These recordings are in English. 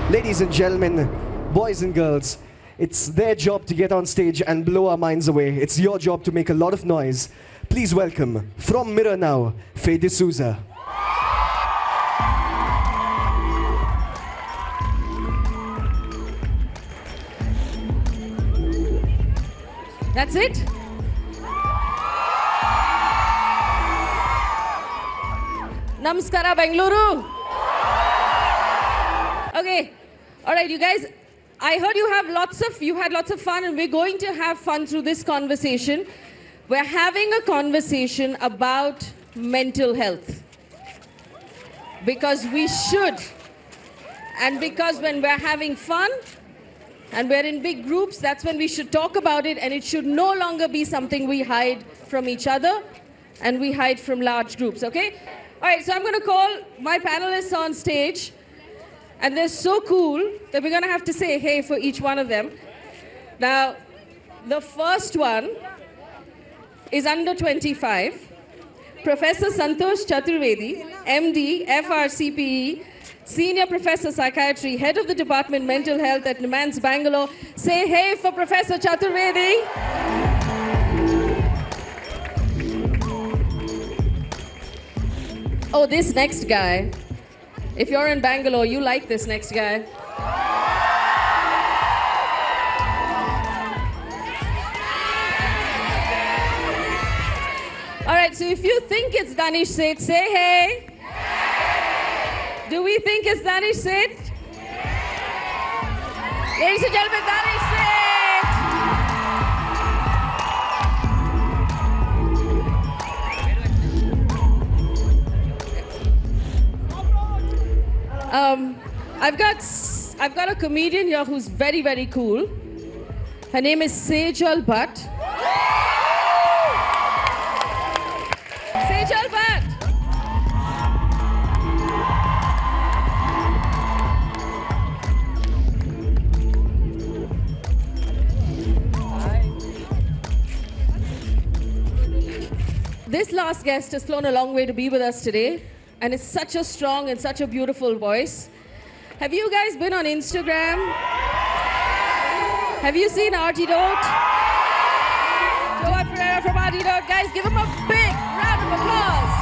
Ladies and gentlemen, boys and girls, it's their job to get on stage and blow our minds away. It's your job to make a lot of noise. Please welcome, from Mirror Now, Faye D'Souza. That's it? Namaskara, Bengaluru. Okay, all right, you guys. I heard you had lots of fun, and we're going to have fun through this conversation. We're having a conversation about mental health. Because we should. And because when we're having fun, and we're in big groups, that's when we should talk about it, and it should no longer be something we hide from each other, and we hide from large groups, okay? All right, so I'm going to call my panelists on stage, and they're so cool that we're going to have to say hey for each one of them. Now, the first one is under 25, Professor Santosh Chaturvedi, MD, FRCPE, Senior Professor Psychiatry, Head of the Department Mental Health at NIMHANS, Bangalore. Say hey for Professor Chaturvedi. Oh, this next guy. If you're in Bangalore, you like this next guy. All right, so if you think it's Danish Sait, say hey. Do we think it's Danish Sait? Ladies and gentlemen, Danish Sait! I've got a comedian here who's very, very cool. Her name is Sejal Bhatt. Sejal Bhatt! This last guest has flown a long way to be with us today, and it's such a strong and such a beautiful voice. Have you guys been on Instagram? Have you seen Artidote? Ferreyra from Artidote. Guys, give him a big round of applause.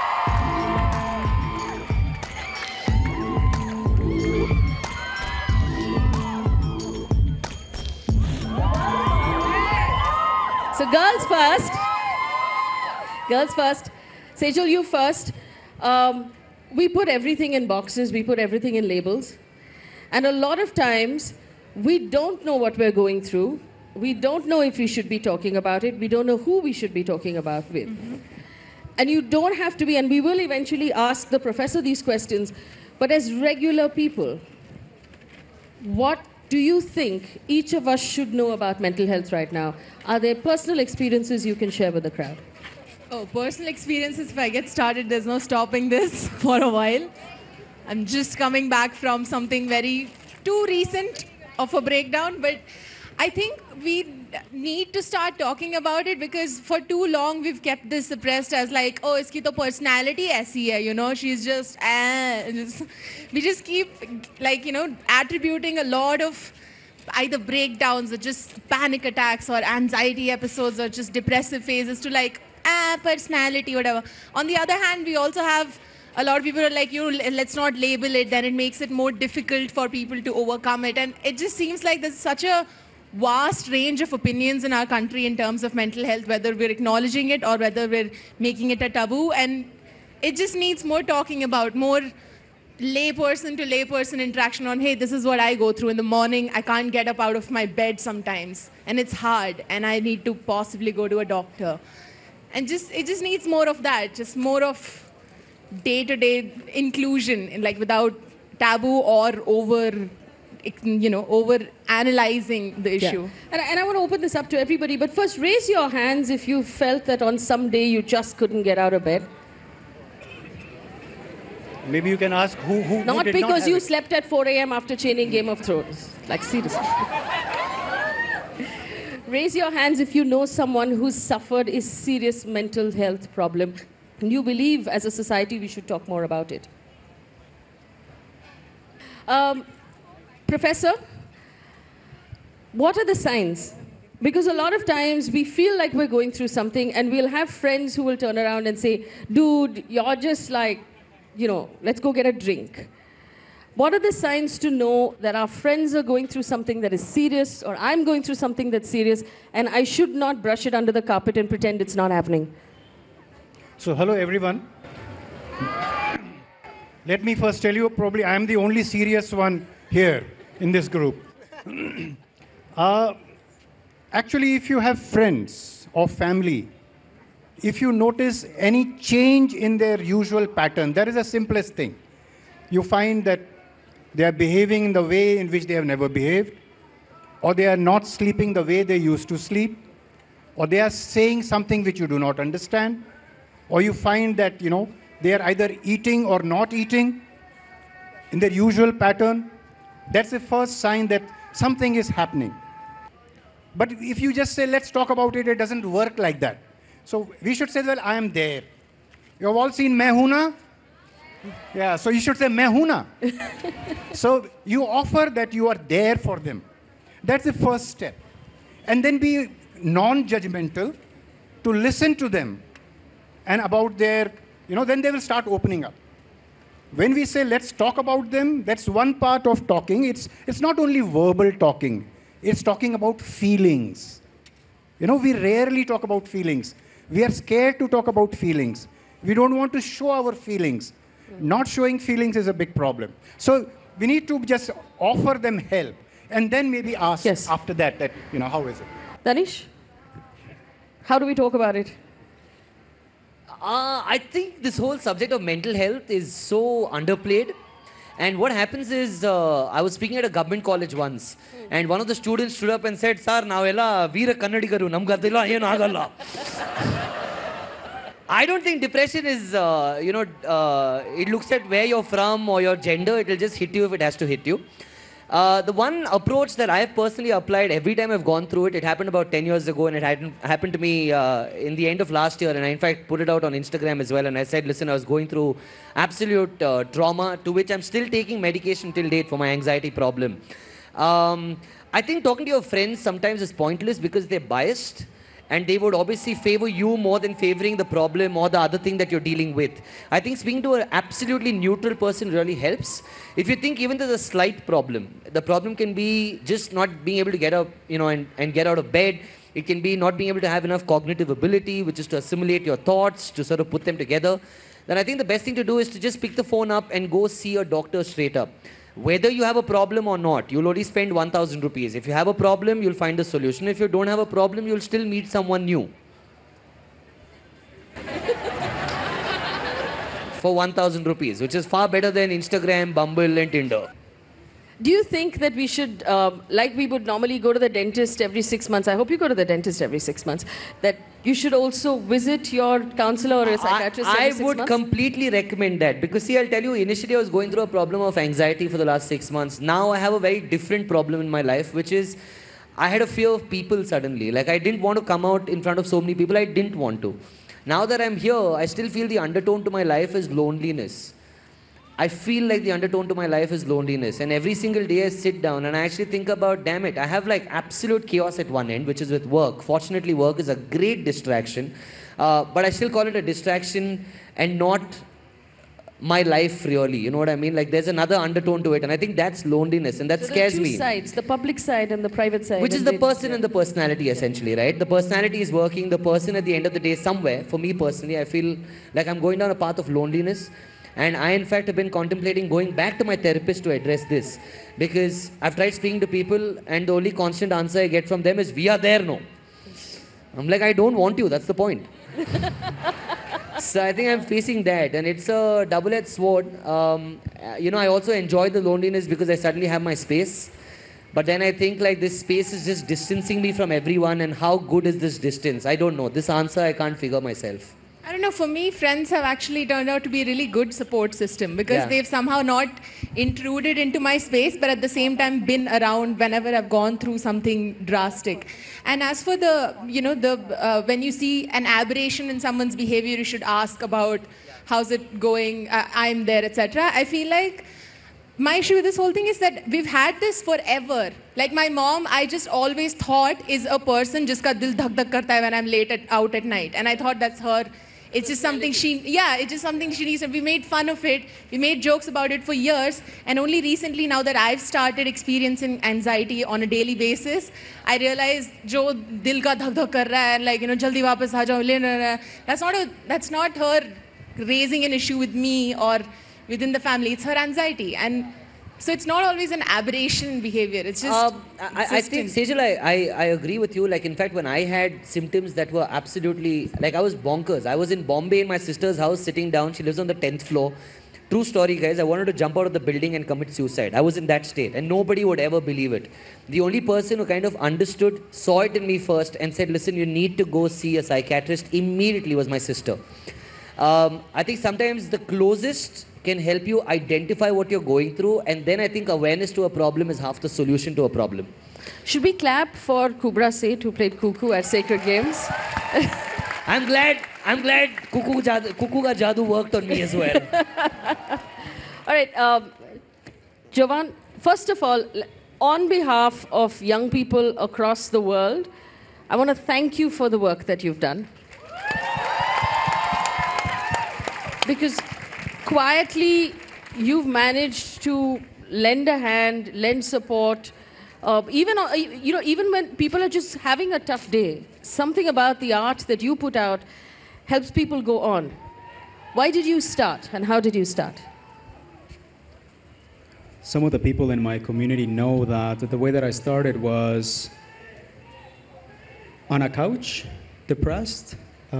So girls first. Girls first. Sejal, you first. We put everything in boxes, we put everything in labels. And a lot of times, we don't know what we're going through. We don't know if we should be talking about it. We don't know who we should be talking about with. Mm-hmm. And you don't have to be, and we will eventually ask the professor these questions, but as regular people, what do you think each of us should know about mental health right now? Are there personal experiences you can share with the crowd? Oh, personal experiences, if I get started, there's no stopping this for a while. I'm just coming back from something too recent of a breakdown, but I think we need to start talking about it because for too long we've kept this suppressed as like, oh, iski to personality aisi hai, you know, she's just, we just keep like, you know, attributing a lot of either breakdowns or just panic attacks or anxiety episodes or just depressive phases to like, personality, whatever. On the other hand, we also have a lot of people who are like, let's not label it, then it makes it more difficult for people to overcome it. And it just seems like there's such a vast range of opinions in our country in terms of mental health, whether we're acknowledging it or whether we're making it a taboo. And it just needs more talking about, more layperson to layperson interaction on, hey, this is what I go through in the morning. I can't get up out of my bed sometimes. And it's hard. And I need to possibly go to a doctor. And it just needs more of that, just more of day-to-day inclusion, like without taboo or over analyzing the issue. Yeah. And I want to open this up to everybody, but first raise your hands if you felt that on some day you just couldn't get out of bed. Maybe you can ask who Not did because not you have slept at 4 a.m. after chaining Game of Thrones. Like, seriously. Raise your hands if you know someone who's suffered a serious mental health problem and you believe as a society we should talk more about it. Professor, what are the signs? Because a lot of times we feel like we're going through something and we'll have friends who will turn around and say, dude, you're just like, you know, let's go get a drink. What are the signs to know that our friends are going through something that is serious, or I'm going through something that's serious, and I should not brush it under the carpet and pretend it's not happening? So, hello everyone. Let me first tell you, probably I am the only serious one here in this group. Actually, if you have friends or family, if you notice any change in their usual pattern, that is the simplest thing. You find that they are behaving in the way in which they have never behaved, or they are not sleeping the way they used to sleep, or they are saying something which you do not understand, or you find that, you know, they are either eating or not eating in their usual pattern. That's the first sign that something is happening. But if you just say, let's talk about it, it doesn't work like that. So we should say, well, I am there. You have all seen Main Hoon Na? Yeah, so you should say Main Hoon Na. So you offer that you are there for them. That's the first step. And then be non-judgmental to listen to them and about their, you know, then they will start opening up. When we say, let's talk about them, that's one part of talking. It's not only verbal talking. It's talking about feelings. You know, we rarely talk about feelings. We are scared to talk about feelings. We don't want to show our feelings. Not showing feelings is a big problem. So we need to just offer them help and then maybe ask after that, you know, how is it? Danish, how do we talk about it? I think this whole subject of mental health is so underplayed. And what happens is, I was speaking at a government college once, and one of the students stood up and said, Sir, navella veera kannadigaru, namgadilla ಏನು ಆಗಲ್ಲ. I don't think depression is, it looks at where you're from or your gender. It will just hit you if it has to hit you. The one approach that I've personally applied every time I've gone through it, it happened about 10 years ago, and it happened to me in the end of last year, and I in fact put it out on Instagram as well, and I said, listen, I was going through absolute trauma, to which I'm still taking medication till date for my anxiety problem. I think talking to your friends sometimes is pointless because they're biased, and they would obviously favor you more than favoring the problem or the other thing that you're dealing with. I think speaking to an absolutely neutral person really helps. If you think even there's a slight problem, the problem can be just not being able to get up, you know, and get out of bed. It can be not being able to have enough cognitive ability, which is to assimilate your thoughts, to sort of put them together. Then I think the best thing to do is to just pick the phone up and go see a doctor straight up. Whether you have a problem or not, you'll only spend 1,000 rupees. If you have a problem, you'll find a solution. If you don't have a problem, you'll still meet someone new. For 1,000 rupees, which is far better than Instagram, Bumble and Tinder. Do you think that we should, like we would normally go to the dentist every 6 months, I hope you go to the dentist every 6 months, that you should also visit your counselor or a psychiatrist every 6 months? I would completely recommend that, because see, I'll tell you, initially I was going through a problem of anxiety for the last 6 months. Now I have a very different problem in my life, which is I had a fear of people suddenly. Like I didn't want to come out in front of so many people, I didn't want to. Now that I'm here, I still feel the undertone to my life is loneliness. I feel like the undertone to my life is loneliness, and every single day I sit down and I actually think about, damn it, I have like absolute chaos at one end, which is with work. Fortunately, work is a great distraction, but I still call it a distraction and not my life really, you know what I mean? Like there's another undertone to it, and I think that's loneliness, and that scares me. There are two sides, the public side and the private side. Which is the person and the personality essentially, right? The personality is working, the person at the end of the day somewhere, for me personally, I feel like I'm going down a path of loneliness. And I, in fact, have been contemplating going back to my therapist to address this. Because I've tried speaking to people and the only constant answer I get from them is, we are there, no. I'm like, I don't want you, that's the point. So I think I'm facing that, and it's a double-edged sword. You know, I also enjoy the loneliness because I suddenly have my space. But then I think like this space is just distancing me from everyone, and how good is this distance? I don't know. This answer I can't figure myself. I don't know, for me, friends have actually turned out to be a really good support system because they've somehow not intruded into my space, but at the same time been around whenever I've gone through something drastic. And as for the, you know, when you see an aberration in someone's behavior, you should ask about how's it going, I'm there, etc. I feel like my issue with this whole thing is that we've had this forever. Like my mom, I just always thought is a person jiska dil dhak dhak karta hai when I'm out at night. And I thought that's her. It's just something it's just something she needs. And we made fun of it. We made jokes about it for years. And only recently, now that I've started experiencing anxiety on a daily basis, I realized jo dil ka dhak dhak kar raha hai, and like, jaldi wapas aa jao, that's not her raising an issue with me or within the family. It's her anxiety. And so it's not always an aberration behavior. It's just I think, Sejal, I agree with you. Like, in fact, when I had symptoms that were absolutely, like, I was bonkers. I was in Bombay in my sister's house sitting down. She lives on the 10th floor. True story, guys. I wanted to jump out of the building and commit suicide. I was in that state, and nobody would ever believe it. The only person who kind of understood, saw it in me first, and said, listen, you need to go see a psychiatrist immediately was my sister. I think sometimes the closest can help you identify what you're going through, and then I think awareness to a problem is half the solution to a problem. Should we clap for Kubra Sait, who played Cuckoo at Sacred Games? I'm glad Cuckoo ka Jadoo worked on me as well. All right, Jovan, first of all, on behalf of young people across the world, I want to thank you for the work that you've done. Because quietly, you've managed to lend a hand, lend support, even when people are just having a tough day. Something about the art that you put out helps people go on. Why did you start, and how did you start? Some of the people in my community know that the way that I started was on a couch, depressed.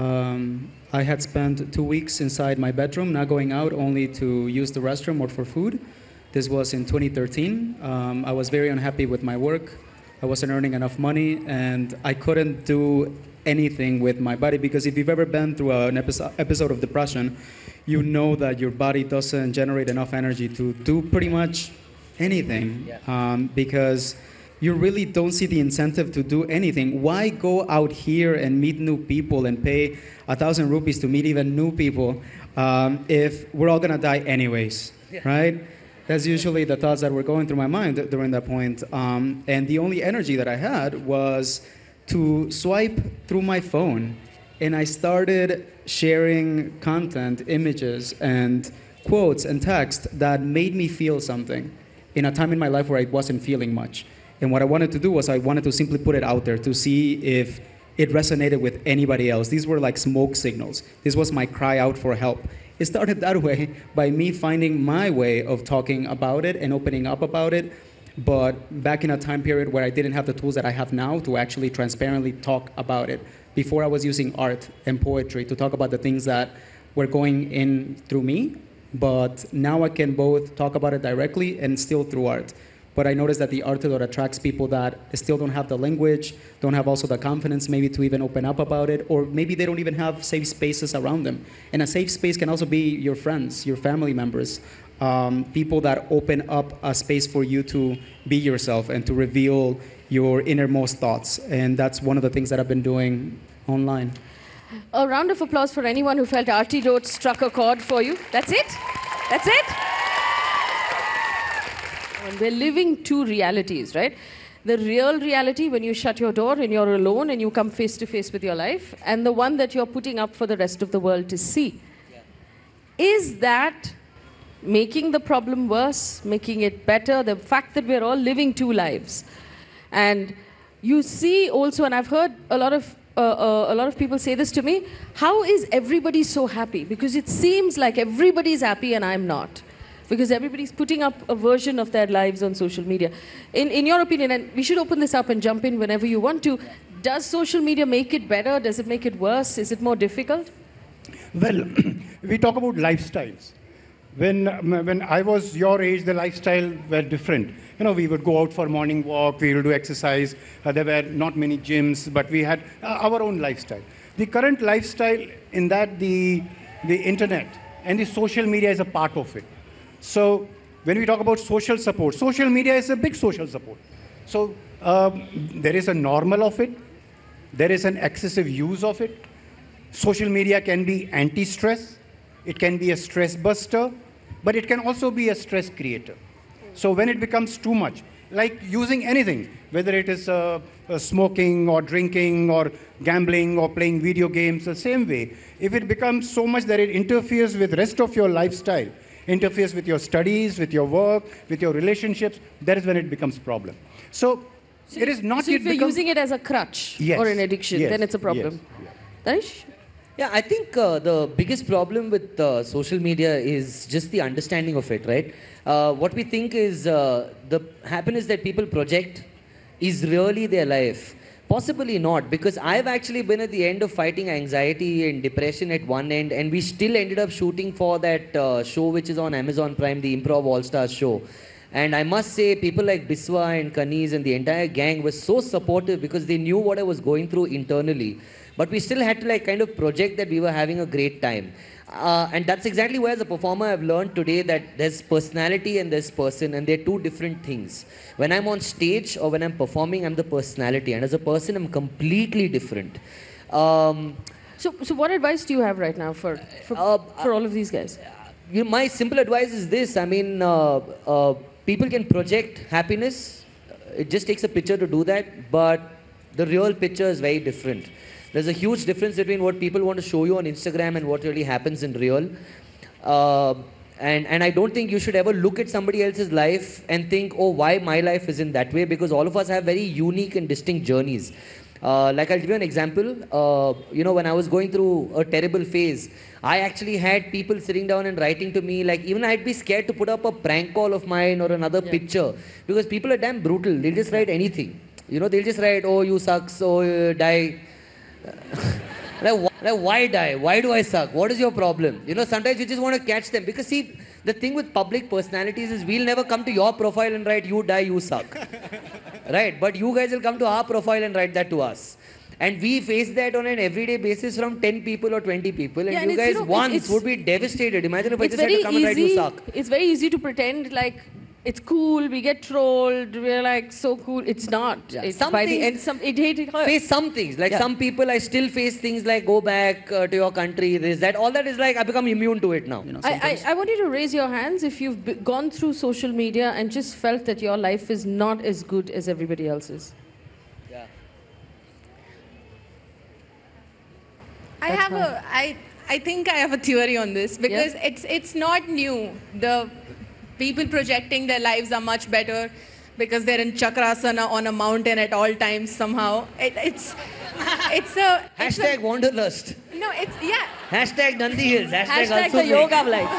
I had spent 2 weeks inside my bedroom, not going out, only to use the restroom or for food. This was in 2013. I was very unhappy with my work. I wasn't earning enough money, and I couldn't do anything with my body, because if you've ever been through an episode of depression, you know that your body doesn't generate enough energy to do pretty much anything, because you really don't see the incentive to do anything. Why go out here and meet new people and pay 1,000 rupees to meet even new people if we're all gonna die anyways, right? That's usually the thoughts that were going through my mind during that point. And the only energy that I had was to swipe through my phone. And I started sharing content, images, and quotes and text that made me feel something in a time in my life where I wasn't feeling much. And what I wanted to do was I wanted to simply put it out there to see if it resonated with anybody else. These were like smoke signals. This was my cry out for help. It started that way by me finding my way of talking about it and opening up about it, but back in a time period where I didn't have the tools that I have now to actually transparently talk about it. Before I was using art and poetry to talk about the things that were going in through me, but now I can both talk about it directly and still through art. But I noticed that the Artidote attracts people that still don't have the language, don't have also the confidence maybe to even open up about it, or maybe they don't even have safe spaces around them. And a safe space can also be your friends, your family members, people that open up a space for you to be yourself and to reveal your innermost thoughts. And that's one of the things that I've been doing online. A round of applause for anyone who felt Artidote struck a chord for you. That's it? That's it? And we're living two realities, right? The real reality when you shut your door and you're alone and you come face to face with your life, and the one that you're putting up for the rest of the world to see. Yeah. Is that making the problem worse, making it better? The fact that we're all living two lives. And you see also, and I've heard a lot of people say this to me, how is everybody so happy? Because it seems like everybody's happy and I'm not. Because everybody's putting up a version of their lives on social media. In your opinion, and we should open this up and jump in whenever you want to, does social media make it better? Does it make it worse? Is it more difficult? Well, we talk about lifestyles. When I was your age, the lifestyle were different. You know, we would go out for morning walk, we would do exercise. There were not many gyms, but we had our own lifestyle. The current lifestyle, in that the internet and the social media is a part of it. So when we talk about social support, social media is a big social support. So there is a normal of it. There is an excessive use of it. Social media can be anti-stress. It can be a stress buster, but it can also be a stress creator. So when it becomes too much, like using anything, whether it is smoking or drinking or gambling or playing video games, the same way, if it becomes so much that it interferes with rest of your lifestyle, interferes with your studies, with your work, with your relationships, that is when it becomes a problem. So it is not so yet if you're using it as a crutch or an addiction, then it's a problem. Yes. Danish? Yeah, I think the biggest problem with social media is just the understanding of it, right? What we think is the happiness that people project is really their life. Possibly not, because I've actually been at the end of fighting anxiety and depression at one end, and we still ended up shooting for that show which is on Amazon Prime, the Improv All-Stars show. And I must say, people like Biswa and Kanis and the entire gang were so supportive because they knew what I was going through internally. But we still had to like kind of project that we were having a great time. And that's exactly where as a performer I've learned today that there's personality and there's person, and they're two different things. When I'm on stage or when I'm performing, I'm the personality, and as a person I'm completely different. So what advice do you have right now for all of these guys? My simple advice is this. I mean, people can project happiness. It just takes a picture to do that, but the real picture is very different. There's a huge difference between what people want to show you on Instagram and what really happens in real. And I don't think you should ever look at somebody else's life and think, oh, why my life isn't that way? Because all of us have very unique and distinct journeys. Like I'll give you an example. When I was going through a terrible phase, I actually had people sitting down and writing to me, like even I'd be scared to put up a prank call of mine or another picture, because people are damn brutal. They'll just write anything. They'll just write, oh, you suck, so die. Like, why die? Why do I suck? What is your problem? Sometimes you just want to catch them. Because see, the thing with public personalities is we'll never come to your profile and write, you die, you suck. Right? But you guys will come to our profile and write that to us. And we face that on an everyday basis from 10 people or 20 people. And you guys once would be devastated. Imagine if I just had to come and write, you suck. It's very easy to pretend like it's cool, we get trolled, we're like so cool. It's not. Yeah. It's by the end, it hurts. Face some things. Like some people, I still face things like go back to your country, this, that. All that is like, I become immune to it now. I want you to raise your hands if you've gone through social media and just felt that your life is not as good as everybody else's. Yeah. I think I have a theory on this, because it's not new. The people projecting their lives are much better because they're in chakrasana on a mountain at all times somehow. It's a... Hashtag wanderlust. No, Hashtag Nandi Hills. Hashtag the yoga of life.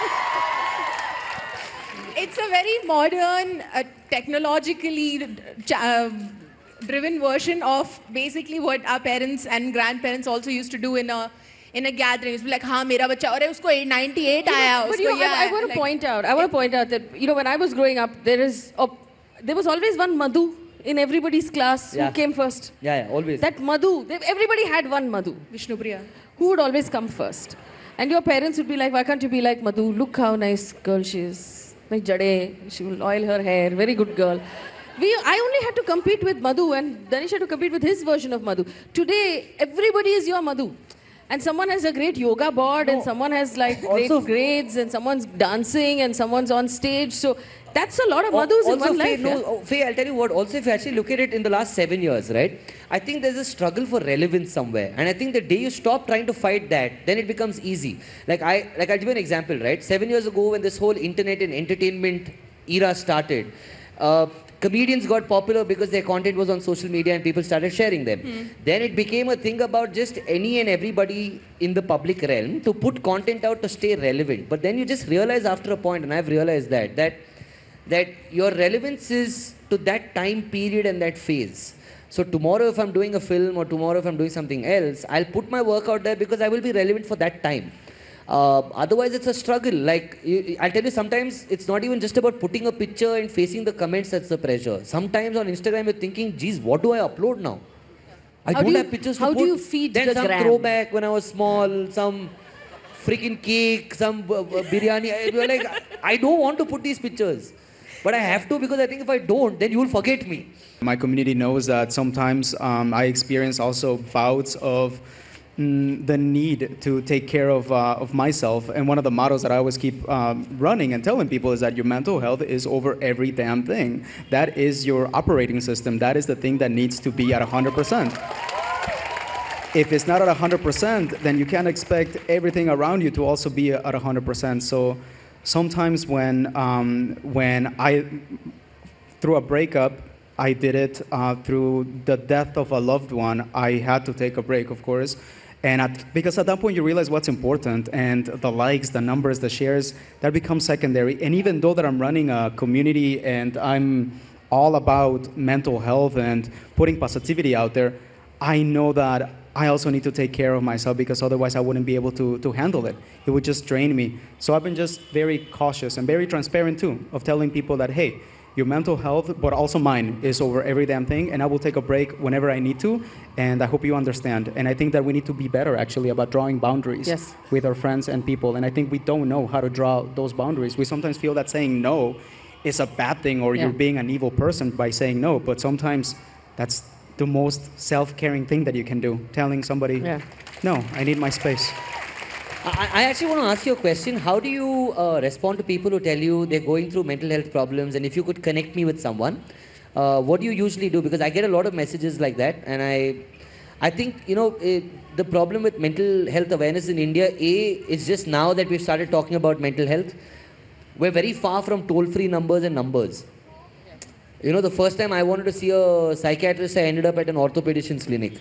It's a very modern, technologically driven version of basically what our parents and grandparents also used to do in a gathering. It's like, हाँ मेरा बच्चा और उसको 98 आया. But I want to point out that when I was growing up, there was always one Madhu in everybody's class who came first. Yeah, always. That Madhu, everybody had one Madhu. Vishnupriya. Who would always come first. And your parents would be like, why can't you be like Madhu? Look how nice girl she is. Like Jade, she will oil her hair. Very good girl. I only had to compete with Madhu, and Danish had to compete with his version of Madhu. Today, everybody is your Madhu. And someone has a great yoga board, and someone has like great grades, and someone's dancing, and someone's on stage. So that's a lot of Madhus in one life. Faye, I'll tell you what, also if you actually look at it in the last 7 years, right? I think there's a struggle for relevance somewhere. And I think the day you stop trying to fight that, then it becomes easy. I'll give you an example, right? 7 years ago when this whole internet and entertainment era started, comedians got popular because their content was on social media and people started sharing them. Then it became a thing about just any and everybody in the public realm to put content out to stay relevant. But then you just realize after a point, and I've realized that your relevance is to that time period and that phase. So tomorrow if I'm doing a film or tomorrow if I'm doing something else, I'll put my work out there because I will be relevant for that time. Otherwise it's a struggle. I'll tell you, sometimes it's not even just about putting a picture and facing the comments that's the pressure. Sometimes on Instagram you're thinking, geez, what do I upload now? I don't have pictures to put. How do you feed then the some gram? throwback when I was small, some freaking cake, some biryani. You're like, I don't want to put these pictures. But I have to, because I think if I don't, then you'll forget me. My community knows that sometimes I experience also bouts of the need to take care of myself. And one of the mottos that I always keep running and telling people is that your mental health is over every damn thing. That is your operating system. That is the thing that needs to be at 100%. If it's not at 100%, then you can't expect everything around you to also be at 100%. So sometimes when I, through a breakup, I did it through the death of a loved one, I had to take a break, of course. And because at that point you realize what's important, and the likes, the numbers, the shares, that becomes secondary. And even though that I'm running a community and I'm all about mental health and putting positivity out there, I know that I also need to take care of myself, because otherwise I wouldn't be able to handle it. It would just drain me. So I've been just very cautious and very transparent too, of telling people that, hey, your mental health, but also mine, is over every damn thing, and I will take a break whenever I need to, and I hope you understand. And I think that we need to be better, actually, about drawing boundaries with our friends and people, and I think we don't know how to draw those boundaries. We sometimes feel that saying no is a bad thing, or you're being an evil person by saying no, but sometimes that's the most self-caring thing that you can do, telling somebody, no, I need my space. I actually want to ask you a question. How do you respond to people who tell you they're going through mental health problems, and if you could connect me with someone, what do you usually do? Because I get a lot of messages like that, and I think, you know, the problem with mental health awareness in India, is just now that we've started talking about mental health, we're very far from toll-free numbers and numbers. You know, the first time I wanted to see a psychiatrist, I ended up at an orthopedician's clinic.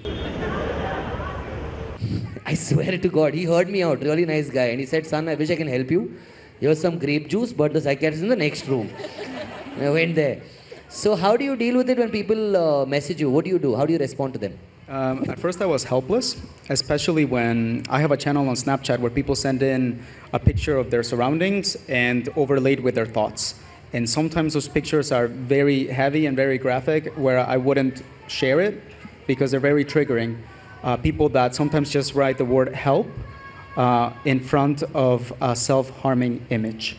I swear to God, he heard me out, really nice guy, and he said, son, I wish I can help you. Here's some grape juice, but the psychiatrist is in the next room. And I went there. So how do you deal with it when people message you? What do you do? How do you respond to them? At first I was helpless, especially when I have a channel on Snapchat where people send in a picture of their surroundings and overlaid with their thoughts. And sometimes those pictures are very heavy and very graphic, where I wouldn't share it because they're very triggering. People that sometimes just write the word help in front of a self-harming image.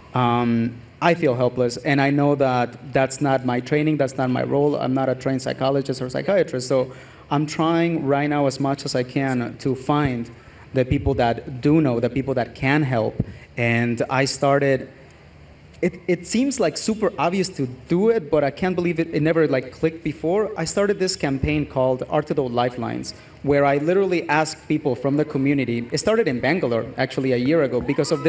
I feel helpless, and I know that that's not my training, that's not my role. I'm not a trained psychologist or psychiatrist, so I'm trying right now as much as I can to find the people that do know, the people that can help. And I started, it seems like super obvious to do it, but I can't believe it never like clicked before. I started this campaign called Artidote Lifelines, where I literally ask people from the community. It started in Bangalore, actually, a year ago, because of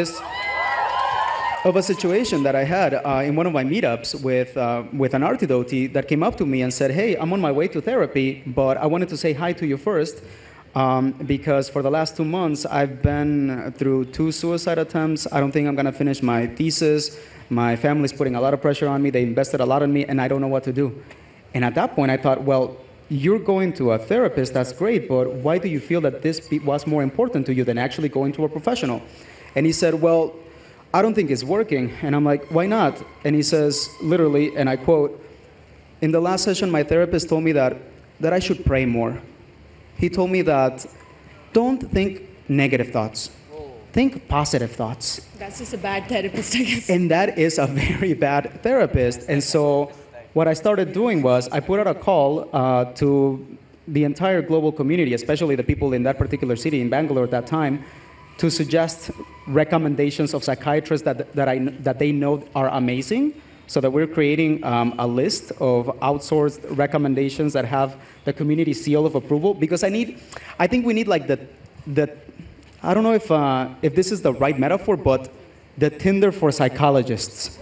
a situation that I had in one of my meetups with an Artidote that came up to me and said, hey, I'm on my way to therapy, but I wanted to say hi to you first, because for the last 2 months, I've been through 2 suicide attempts. I don't think I'm gonna finish my thesis. My family's putting a lot of pressure on me. They invested a lot in me, and I don't know what to do. And at that point, I thought, well, you're going to a therapist, that's great, but why do you feel that this was more important to you than actually going to a professional? And he said, well, I don't think it's working. And I'm like, why not? And he says, literally, and I quote, in the last session, my therapist told me that I should pray more. He told me that don't think negative thoughts. Think positive thoughts. That's just a bad therapist, I guess. And that is a very bad therapist. And so what I started doing was I put out a call to the entire global community, especially the people in that particular city, in Bangalore at that time, to suggest recommendations of psychiatrists that they know are amazing, so that we're creating a list of outsourced recommendations that have the community seal of approval. Because I think we need like the I don't know if this is the right metaphor, but the Tinder for psychologists.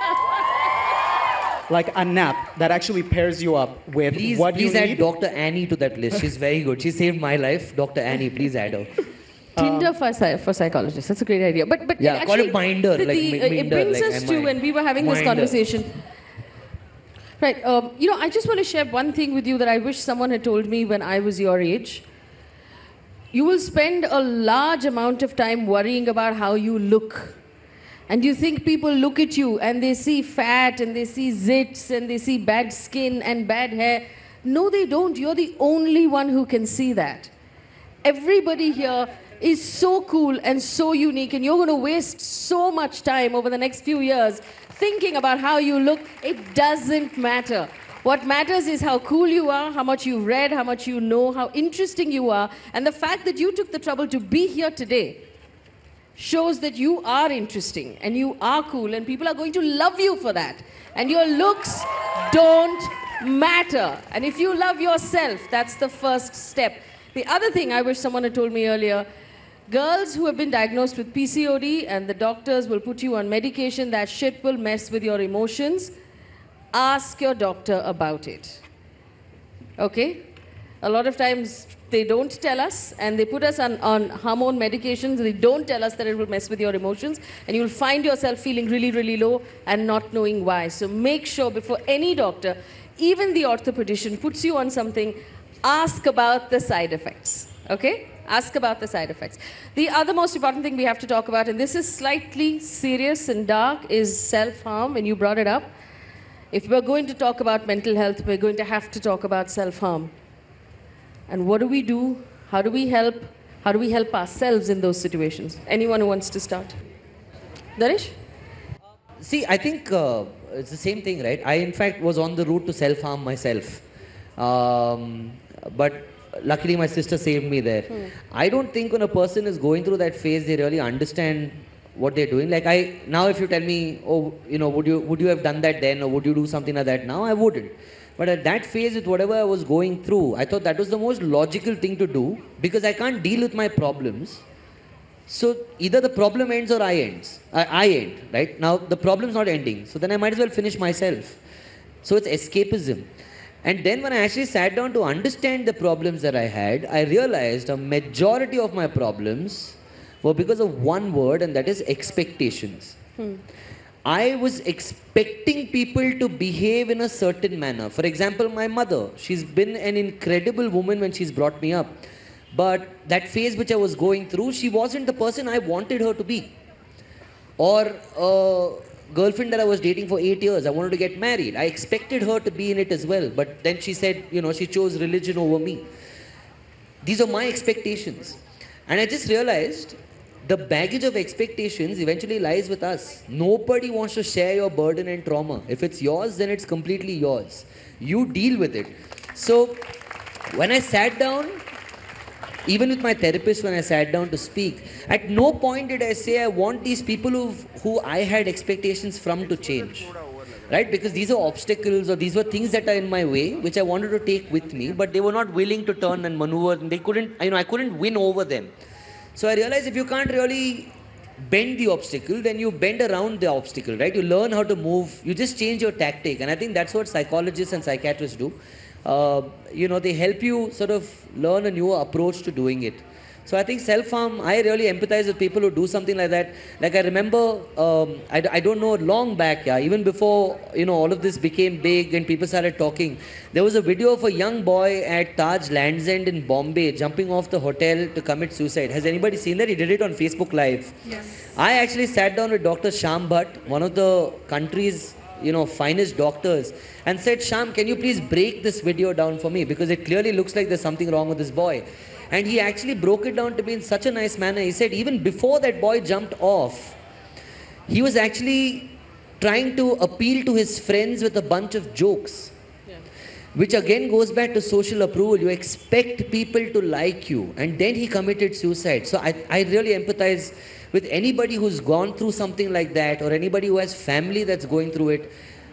Like an app that actually pairs you up with what you need. Please add Dr. Annie to that list. She's very good. She saved my life. Dr. Annie, please add her. Tinder for psychologists. That's a great idea. But yeah, actually, call it Minder. It brings us to when we were having this conversation. Right. You know, I just want to share one thing with you that I wish someone had told me when I was your age. You will spend a large amount of time worrying about how you look. And you think people look at you and they see fat and they see zits and they see bad skin and bad hair. No, they don't. You're the only one who can see that. Everybody here is so cool and so unique, and you're going to waste so much time over the next few years thinking about how you look. It doesn't matter. What matters is how cool you are, how much you've read, how much you know, how interesting you are. And the fact that you took the trouble to be here today shows that you are interesting and you are cool and people are going to love you for that. And your looks don't matter. And if you love yourself, that's the first step. The other thing I wish someone had told me earlier, girls who have been diagnosed with PCOD and the doctors will put you on medication, that shit will mess with your emotions. Ask your doctor about it. Okay? A lot of times they don't tell us and they put us on hormone medications. They don't tell us that it will mess with your emotions and you'll find yourself feeling really, really low and not knowing why. So make sure before any doctor, even the orthopedician, puts you on something, ask about the side effects. Okay? Ask about the side effects. The other most important thing we have to talk about, and this is slightly serious and dark, is self-harm, and you brought it up. If we're going to talk about mental health, we're going to have to talk about self-harm. And what do we do? How do we help? How do we help ourselves in those situations? Anyone who wants to start? Danish? See, I think it's the same thing, right? I, in fact, was on the route to self-harm myself. But luckily, my sister saved me there. I don't think when a person is going through that phase, they really understand what they're doing. Like now if you tell me, oh, you know, would you have done that then, or would you do something like that now? I wouldn't. But at that phase, with whatever I was going through, I thought that was the most logical thing to do because I can't deal with my problems. So either the problem ends or I end, right? Now the problem's not ending. So then I might as well finish myself. So it's escapism. And then when I actually sat down to understand the problems that I had, I realized a majority of my problems were because of one word, and that is expectations. I was expecting people to behave in a certain manner. For example, my mother, she's been an incredible woman when she's brought me up. But that phase which I was going through, she wasn't the person I wanted her to be. Or girlfriend that I was dating for 8 years, I wanted to get married. I expected her to be in it as well. But then she said, you know, she chose religion over me. These are my expectations. And I just realized the baggage of expectations eventually lies with us. Nobody wants to share your burden and trauma. If it's yours, then it's completely yours. You deal with it. So when I sat down, even with my therapist, when I sat down to speak, at no point did I say I want these people who I had expectations from to change. Right? Because these are obstacles or these were things that are in my way, which I wanted to take with me, but they were not willing to turn and maneuver. And they couldn't, I couldn't win over them. So I realized if you can't really bend the obstacle, then you bend around the obstacle, right? You learn how to move. You just change your tactic. And I think that's what psychologists and psychiatrists do. They help you sort of learn a new approach to doing it. So I think self-harm, I really empathize with people who do something like that. Like I remember, I don't know, long back, even before, all of this became big and people started talking, there was a video of a young boy at Taj Land's End in Bombay jumping off the hotel to commit suicide. Has anybody seen that? He did it on Facebook Live. Yes. I actually sat down with Dr. Sejal Bhatt, one of the country's finest doctors, and said, Sham, can you please break this video down for me? Because it clearly looks like there's something wrong with this boy. And he actually broke it down to me in such a nice manner. He said even before that boy jumped off, he was actually trying to appeal to his friends with a bunch of jokes. Yeah. Which again goes back to social approval. You expect people to like you. And then he committed suicide. So I really empathize with anybody who's gone through something like that, or anybody who has family that's going through it.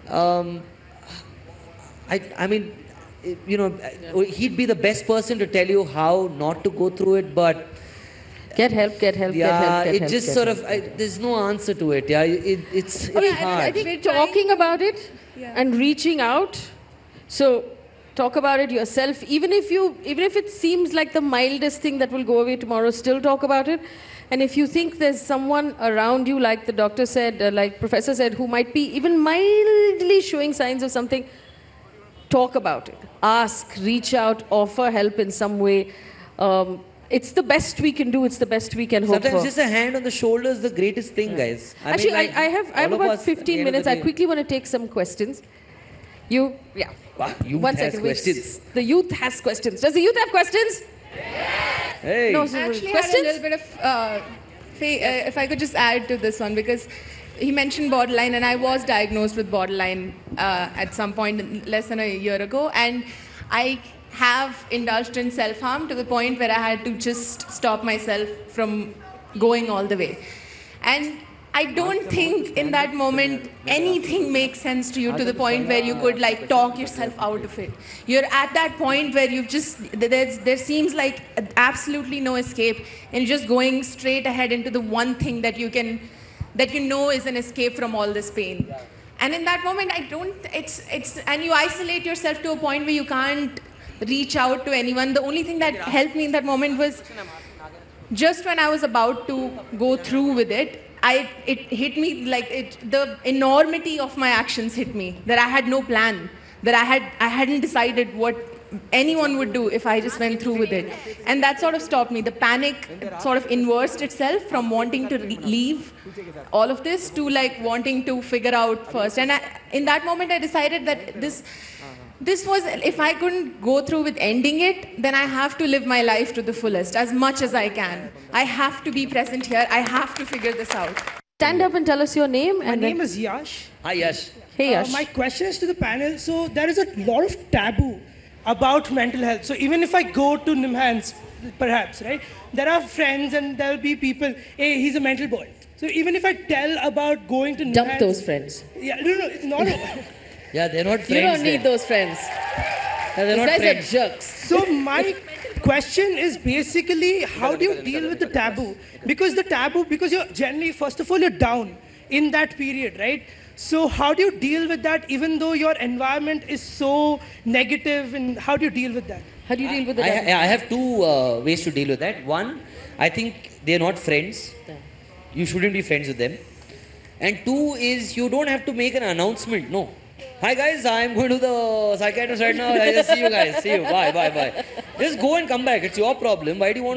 He'd be the best person to tell you how not to go through it, but get help. There's no answer to it. Yeah, it's hard. I think talking about it and reaching out. So talk about it yourself. Even if it seems like the mildest thing that will go away tomorrow, still talk about it. And if you think there's someone around you, like the doctor said, like Professor said, who might be even mildly showing signs of something, talk about it. Ask, reach out, offer help in some way. It's the best we can do. It's the best we can hope for. Sometimes just a hand on the shoulder is the greatest thing, guys. I have about 15 minutes. I quickly want to take some questions. Wow, youth One has second, questions. The youth has questions. Does the youth have questions? Hey. No, actually, I had a little bit of, if I could just add to this one, because he mentioned borderline, and I was diagnosed with borderline at some point less than a year ago, and I have indulged in self-harm to the point where I had to just stop myself from going all the way. And I don't think in that moment anything makes sense to you to the point where you could like talk yourself out of it. You're at that point where you've just, there seems like absolutely no escape, and you're just going straight ahead into the one thing that you know is an escape from all this pain. And in that moment, and you isolate yourself to a point where you can't reach out to anyone. The only thing that helped me in that moment was just when I was about to go through with it, it hit me like the enormity of my actions hit me, that I had no plan, that I hadn't decided what anyone would do if I just went through with it. And that sort of stopped me. The panic sort of inversed itself from wanting to leave all of this to like wanting to figure out first. And in that moment I decided that this was, if I couldn't go through with ending it, then I have to live my life to the fullest, as much as I can. I have to be present here. I have to figure this out. Stand up and tell us your name. My name is Yash. Hi, Yash. Hey, Yash. My question is to the panel. So there is a lot of taboo about mental health. So even if I go to NIMHANS, perhaps, right, there are friends and there will be people, hey, he's a mental boy. So even if I tell about going to NIMHANS... Dump those friends. Yeah, no, it's not... Yeah, they're not friends. You don't need those friends. They're These not guys friends. are jerks. So my question is basically, how do you deal with the taboo? Because you're generally, first of all, you're down in that period, right? So how do you deal with that, even though your environment is so negative, and how do you deal with that? How do you deal with it? I have two ways to deal with that. One, I think they're not friends. You shouldn't be friends with them. And two is, you don't have to make an announcement, no. Hi guys, I'm going to the psychiatrist right now. I just see you guys. See you. Bye, bye, bye. Just go and come back. It's your problem. Why do you want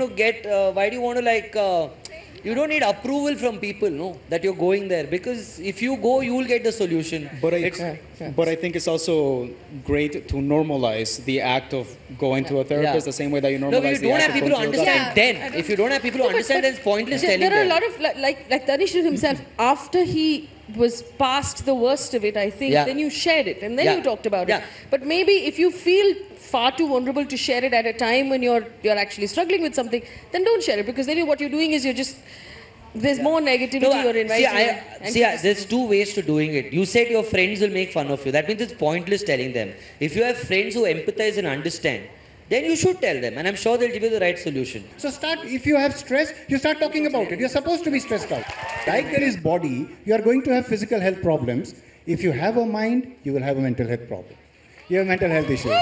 to you don't need approval from people, no, that you're going there. Because if you go, you will get the solution. But I think it's also great to normalize the act of going to a therapist the same way that you normalize no, if you don't have people to understand, then if you don't have people to understand, then it's pointless telling them. There are a lot of, like Danish himself, after he was past the worst of it, I think, then you shared it and then you talked about it. But maybe if you feel far too vulnerable to share it at a time when you're actually struggling with something, then don't share it, because then what you're doing is there's more negativity you're inviting. There's two ways to doing it. You said your friends will make fun of you. That means it's pointless telling them. If you have friends who empathize and understand, then you should tell them, and I'm sure they'll give you the right solution. So if you have stress, you start talking about it. You're supposed to be stressed out. Like there is body, you are going to have physical health problems. If you have a mind, you will have a mental health problem. You have mental health issues.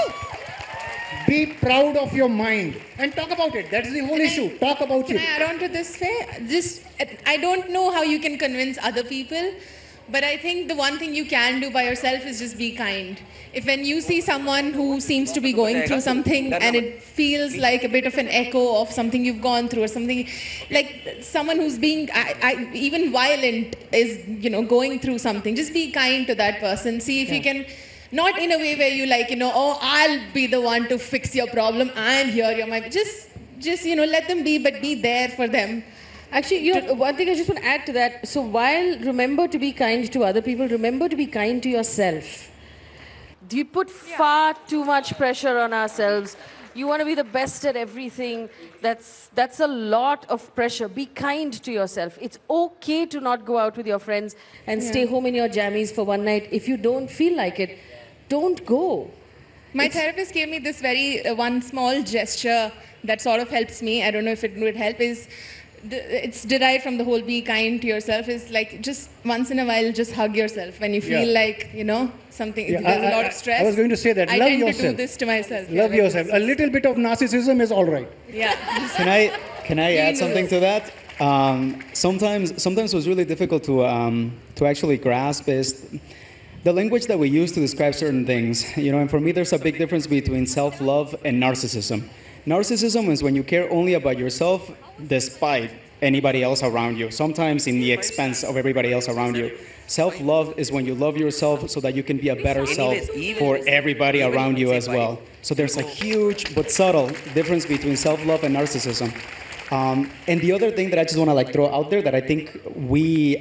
Be proud of your mind and talk about it. That's the whole issue. Talk about it. Can I add on to this, Faye? I don't know how you can convince other people, but I think the one thing you can do by yourself is just be kind. If when you see someone who seems to be going through something and it feels like a bit of an echo of something you've gone through, or something like someone who's being even violent is, going through something, just be kind to that person. See if you can. Not in a way where you oh, I'll be the one to fix your problem. I'm here, you're my... Just let them be, but be there for them. Actually, one thing I just want to add to that. So while remember to be kind to other people, remember to be kind to yourself. You put far too much pressure on ourselves. You want to be the best at everything. That's a lot of pressure. Be kind to yourself. It's okay to not go out with your friends and stay home in your jammies for one night. If you don't feel like it, don't go. My therapist gave me this very one small gesture that sort of helps me. I don't know if it would help. It's derived from the whole be kind to yourself. Is like just once in a while, just hug yourself when you feel like, something, there's a lot of stress. I was going to say that. I love tend yourself. to do this to myself. Love yourself. A little bit of narcissism is all right. Yeah. Can I add something to that? Sometimes what's really difficult to actually grasp is the language that we use to describe certain things. And for me, there's a big difference between self-love and narcissism. Narcissism is when you care only about yourself despite anybody else around you, sometimes in the expense of everybody else around you. Self-love is when you love yourself so that you can be a better self for everybody around you as well. So there's a huge but subtle difference between self-love and narcissism. And the other thing that I just want to throw out there that I think we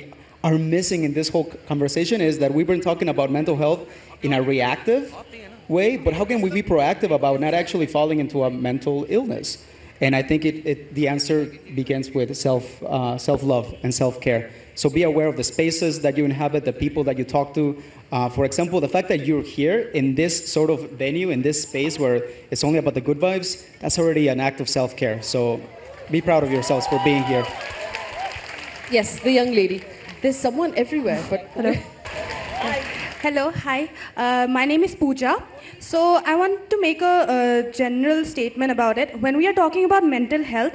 are missing in this whole conversation is that we've been talking about mental health in a reactive way, but how can we be proactive about not actually falling into a mental illness? And I think the answer begins with self-love and self-care. So be aware of the spaces that you inhabit, the people that you talk to. For example, the fact that you're here in this sort of venue, in this space where it's only about the good vibes, that's already an act of self-care. So be proud of yourselves for being here. Yes, the young lady. There's someone everywhere, but... Hello. Hello, hi. My name is Pooja. So I want to make a general statement about it. When we are talking about mental health,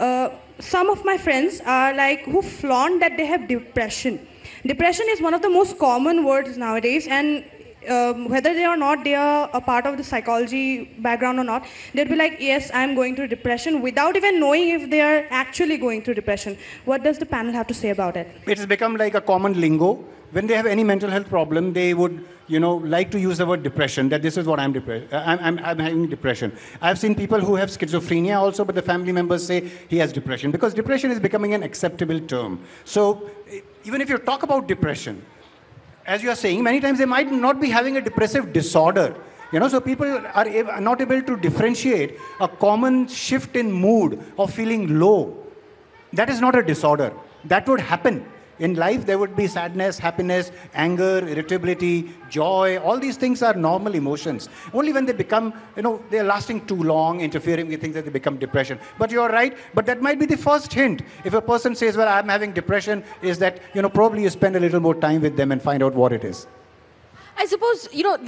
some of my friends are like who flaunt that they have depression. Depression is one of the most common words nowadays, and whether they are a part of the psychology background or not, they'll be like, yes, I'm going through depression, without even knowing if they are actually going through depression. What does the panel have to say about it? It has become like a common lingo. When they have any mental health problem, they would, like to use the word depression, that this is what I'm having depression. I've seen people who have schizophrenia also, but the family members say he has depression, because depression is becoming an acceptable term. So even if you talk about depression, as you are saying, many times they might not be having a depressive disorder. So people are not able to differentiate a common shift in mood of feeling low. That is not a disorder. That would happen. In life, there would be sadness, happiness, anger, irritability, joy. All these things are normal emotions. Only when they become, they're lasting too long, interfering with things, that they become depression. But you're right. But that might be the first hint. If a person says, well, I'm having depression, is that, probably you spend a little more time with them and find out what it is. I suppose,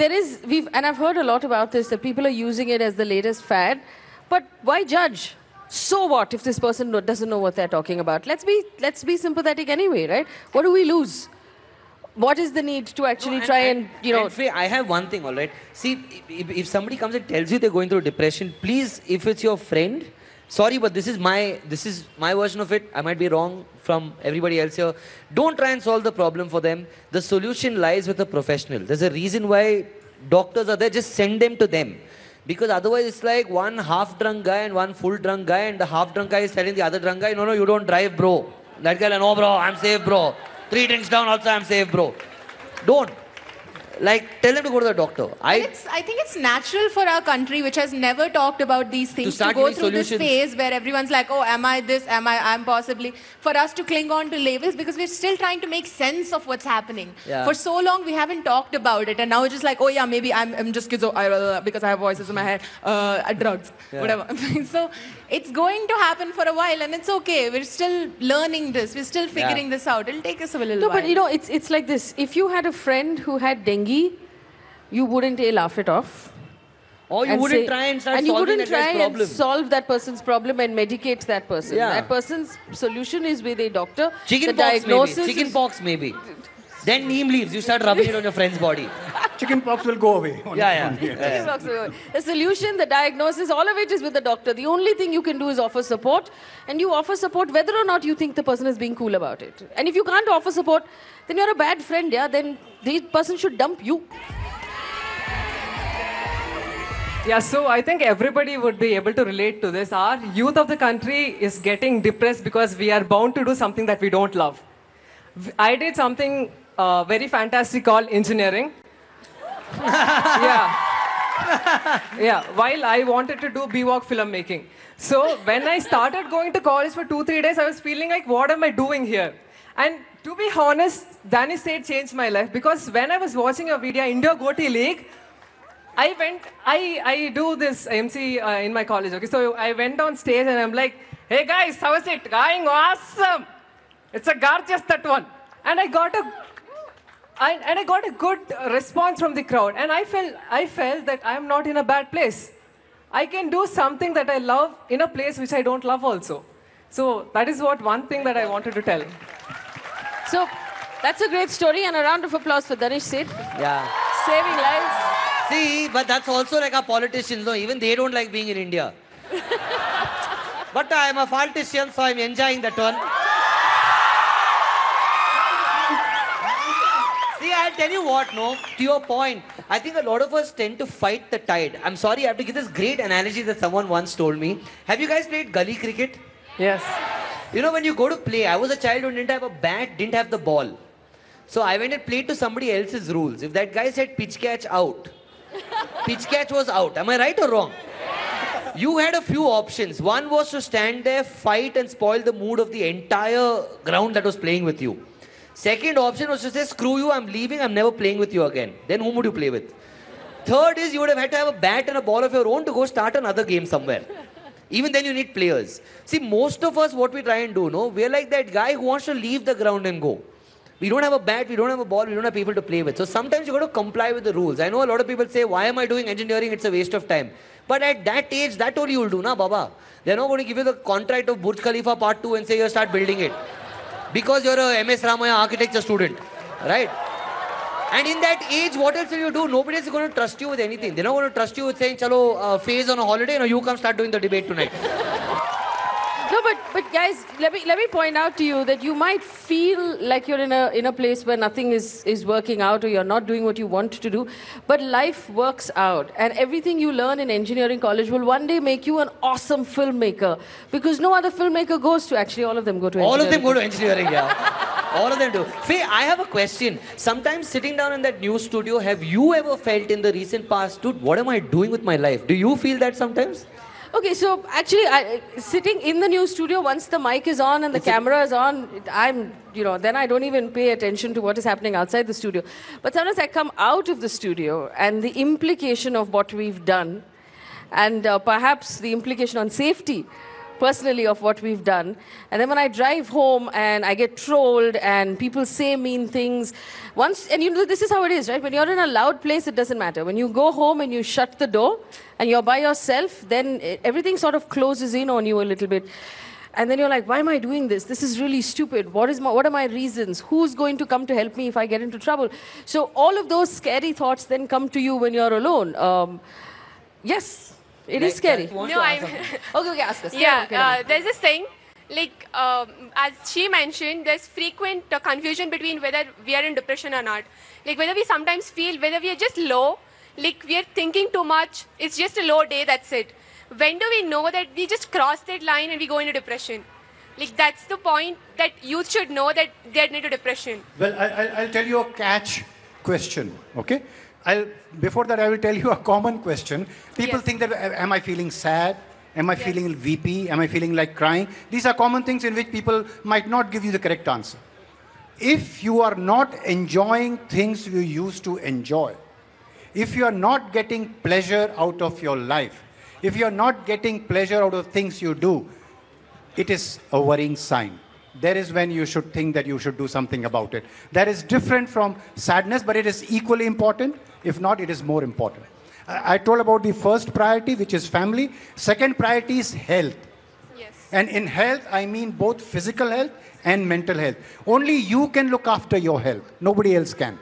and I've heard a lot about this, that people are using it as the latest fad. But why judge? So what if this person doesn't know what they're talking about? Let's be sympathetic anyway, right? What do we lose? What is the need to actually try and Faye, I have one thing, all right. See, if somebody comes and tells you they're going through depression, please, if it's your friend, sorry, but this is my version of it. I might be wrong from everybody else here. Don't try and solve the problem for them. The solution lies with a professional. There's a reason why doctors are there. Just send them to them. Because otherwise it's like one half-drunk guy and one full-drunk guy, and the half-drunk guy is telling the other drunk guy, no, you don't drive, bro. That guy, no, bro, I'm safe, bro. 3 drinks down, also I'm safe, bro. Don't. Tell them to go to the doctor. I think it's natural for our country, which has never talked about these things, to go through this phase where everyone's like, oh, am I this, I'm possibly, for us to cling on to labels, because we're still trying to make sense of what's happening. Yeah. For so long, we haven't talked about it, and now it's just like, oh yeah, maybe I'm just schizo, because I have voices in my head, drugs, whatever. So it's going to happen for a while, and it's okay. We're still learning this. We're still figuring this out. It'll take us a little while. No, but it's like this. If you had a friend who had dengue, you wouldn't laugh it off. Or you wouldn't try and start solving that guy's problem. And you wouldn't try and solve that person's problem and medicate that person. Yeah. That person's solution is with a doctor. Chicken pox maybe. Then neem leaves. You start rubbing it on your friend's body. Chicken pox will go away. Chicken pox will go away. The solution, the diagnosis, all of it is with the doctor. The only thing you can do is offer support. And you offer support whether or not you think the person is being cool about it. And if you can't offer support, then you're a bad friend, yeah? Then the person should dump you. Yeah, so I think everybody would be able to relate to this. Our youth of the country is getting depressed because we are bound to do something that we don't love. I did something very fantastic called engineering. Yeah, while I wanted to do BWalk filmmaking. So when I started going to college for 2-3 days, I was feeling like, what am I doing here? And to be honest, Danish Sait changed my life, because when I was watching a video, India Goti League, I do this MC in my college, okay? So I went on stage and I'm like, hey guys, how is it? Going awesome! It's a gorgeous, that one. And I got a good response from the crowd. And I felt that I'm not in a bad place. I can do something that I love in a place which I don't love also. So that is one thing that I wanted to tell. So that's a great story, and a round of applause for Danish Sait. Yeah. Saving lives. See, but that's also like our politicians, no? Even they don't like being in India. But I'm a politician, so I'm enjoying that one. See, I'll tell you what, no, to your point, I think a lot of us tend to fight the tide. I'm sorry, I have to give this great analogy that someone once told me. Have you guys played gully cricket? Yes. You know, when you go to play, I was a child who didn't have a bat, didn't have the ball. So I went and played to somebody else's rules. If that guy said pitch catch out, pitch catch was out. Am I right or wrong? You had a few options. One was to stand there, fight and spoil the mood of the entire ground that was playing with you. Second option was to say, screw you, I'm leaving, I'm never playing with you again. Then whom would you play with? Third is you would have had to have a bat and a ball of your own to go start another game somewhere. Even then you need players. See, most of us, what we try and do, no, we're like that guy who wants to leave the ground and go. We don't have a bat, we don't have a ball, we don't have people to play with. So sometimes you got to comply with the rules. I know a lot of people say, why am I doing engineering? It's a waste of time. But at that age, that all you will do, na, Baba. They're not going to give you the contract of Burj Khalifa Part 2 and say you start building it. Because you're a MS Ramaya architecture student, right? And in that age, what else will you do? Nobody is going to trust you with anything. They're not going to trust you with saying, chalo, Faye's on a holiday, you come start doing the debate tonight. No, but guys, let me point out to you that you might feel like you're in a place where nothing is working out or you're not doing what you want to do, but life works out, and everything you learn in engineering college will one day make you an awesome filmmaker, because no other filmmaker goes to, actually all of them go to engineering. All of them go to engineering, yeah. All of them do. Faye, I have a question. Sometimes sitting down in that news studio, have you ever felt in the recent past, dude, what am I doing with my life? Do you feel that sometimes? Okay, so actually, sitting in the news studio, once the mic is on and the camera is on, then I don't even pay attention to what is happening outside the studio. But sometimes I come out of the studio and the implication of what we've done, and perhaps the implication on safety, personally, of what we've done. And then when I drive home and I get trolled and people say mean things, and you know, this is how it is, right? When you're in a loud place, it doesn't matter. When you go home and you shut the door and you're by yourself, then everything sort of closes in on you a little bit. And then you're like, why am I doing this? This is really stupid. What are my reasons? Who's going to come to help me if I get into trouble? So all of those scary thoughts then come to you when you're alone. Yes. It is scary. No, I'm... okay, ask us. Yeah, there's this thing, like, as she mentioned, there's frequent confusion between whether we are in depression or not. Like, whether we sometimes feel, whether we are just low, like we are thinking too much, it's just a low day, that's it. When do we know that we just cross that line and we go into depression? Like, that's the point that youth should know that they're into depression. Well, I'll tell you a catch question, okay? Before that, I will tell you a common question. People think that, am I feeling sad? Am I feeling weepy? Am I feeling like crying? These are common things in which people might not give you the correct answer. If you are not enjoying things you used to enjoy, if you are not getting pleasure out of your life, if you are not getting pleasure out of things you do, it is a worrying sign. There is when you should think that you should do something about it. That is different from sadness, but it is equally important. If not, it is more important. I told about the first priority, which is family. Second priority is health. Yes. And in health, I mean both physical health and mental health. Only you can look after your health. Nobody else can.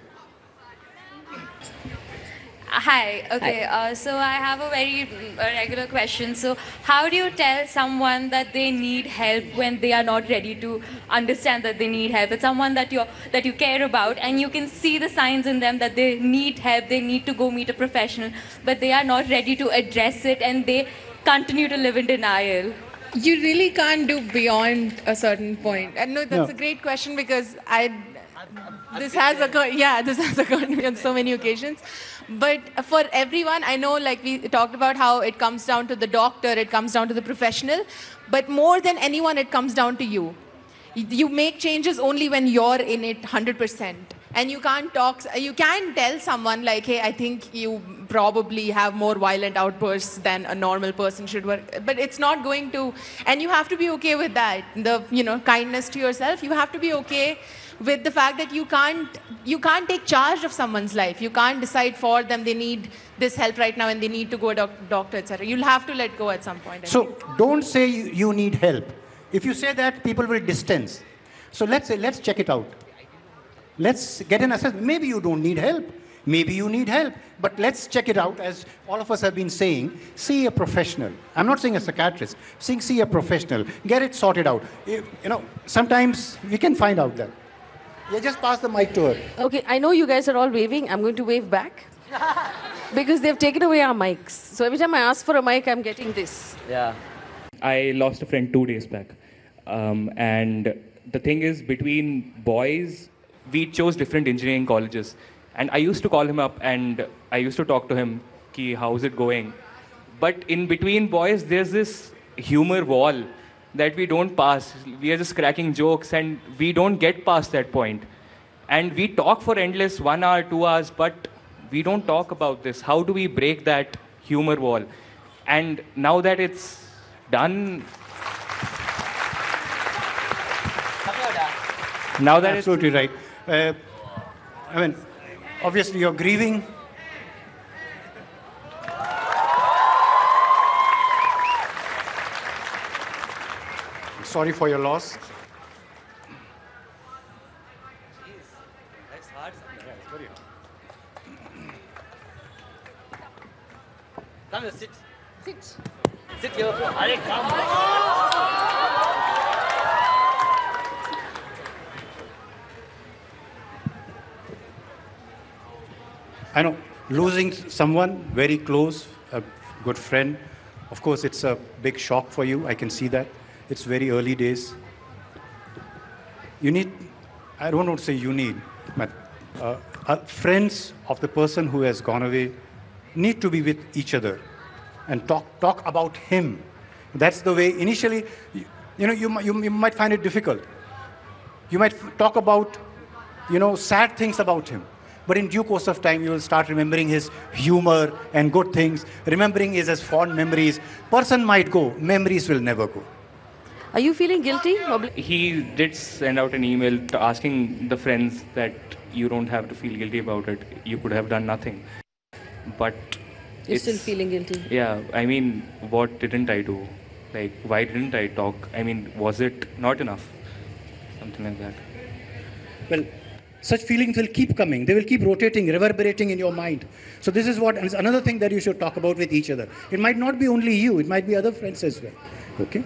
Hi, okay, so I have a very regular question. So how do you tell someone that they need help when they are not ready to understand that they need help? It's someone that you care about, and you can see the signs in them that they need help, they need to go meet a professional, but they are not ready to address it and they continue to live in denial. You really can't do beyond a certain point. And no, that's a great question, because this has occurred to me on so many occasions. But for everyone, I know, like we talked about how it comes down to the doctor, it comes down to the professional, but more than anyone, it comes down to you. You make changes only when you're in it 100%. And you can't tell someone like, hey, I think you probably have more violent outbursts than a normal person should work. But it's not going to, and you have to be okay with that. Kindness to yourself, you have to be okay with the fact that you can't take charge of someone's life. You can't decide for them they need this help right now and they need to go to a doctor, etc. You'll have to let go at some point. So don't say you need help. If you say that, people will distance. So let's check it out. Let's get an assessment. Maybe you don't need help. Maybe you need help. But let's check it out, as all of us have been saying. See a professional. I'm not saying a psychiatrist. Saying see a professional. Get it sorted out. Sometimes we can find out that. Yeah, just pass the mic to her. Okay, I know you guys are all waving. I'm going to wave back. Because they've taken away our mics. So every time I ask for a mic, I'm getting this. Yeah. I lost a friend 2 days back. And the thing is, between boys, we chose different engineering colleges. And I used to call him up and I used to talk to him, ki, how's it going? But in between boys, there's this humor wall that we don't pass. We are just cracking jokes and we don't get past that point. And we talk for endless 1 hour, 2 hours, but we don't talk about this. How do we break that humor wall? And now that it's done, now that absolutely right. I mean, obviously you're grieving. Sorry for your loss. Come here, sit. Sit. Sit here. Are come. I know, losing someone very close, a good friend, of course it's a big shock for you, I can see that. It's very early days. You need, I don't want to say you need, but friends of the person who has gone away need to be with each other and talk about him. That's the way, initially, you might find it difficult. You might talk about, sad things about him. But in due course of time, you will start remembering his humor and good things. Remembering is as fond memories. Person might go, memories will never go. Are you feeling guilty? he did send out an email asking the friends that you don't have to feel guilty about it. You could have done nothing. But You're still feeling guilty? Yeah, I mean, what didn't I do? Like, why didn't I talk? I mean, was it not enough? Something like that. Well, such feelings will keep coming. They will keep rotating, reverberating in your mind. So this is what, and it's another thing that you should talk about with each other. It might not be only you, it might be other friends as well. Okay?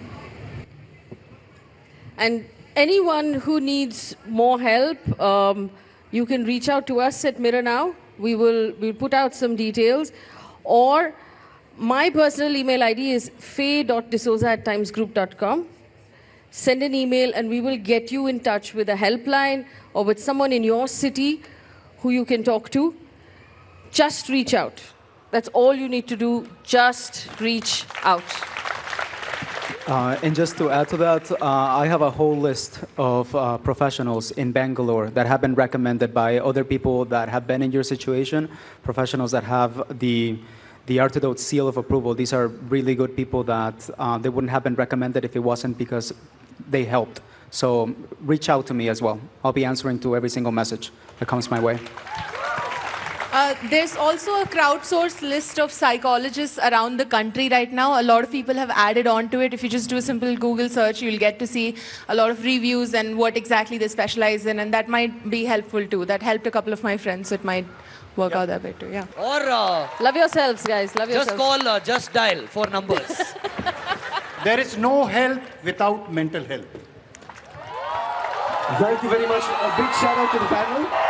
And anyone who needs more help, you can reach out to us at Mirror Now. We'll put out some details. Or my personal email ID is faye.d'souza@timesgroup.com. Send an email and we will get you in touch with a helpline or with someone in your city who you can talk to. Just reach out. That's all you need to do. Just reach out. And just to add to that, I have a whole list of professionals in Bangalore that have been recommended by other people that have been in your situation, professionals that have the Artidote seal of approval. These are really good people that they wouldn't have been recommended if it wasn't because they helped. So reach out to me as well. I'll be answering to every single message that comes my way. There's also a crowdsourced list of psychologists around the country right now. A lot of people have added on to it. If you just do a simple Google search, you'll get to see a lot of reviews and what exactly they specialize in, and that might be helpful too. That helped a couple of my friends. It might work out that way too, yeah. Or love yourselves, guys. Love yourselves. Just call, just dial for numbers. There is no health without mental health. Thank you very much. A big shout out to the panel.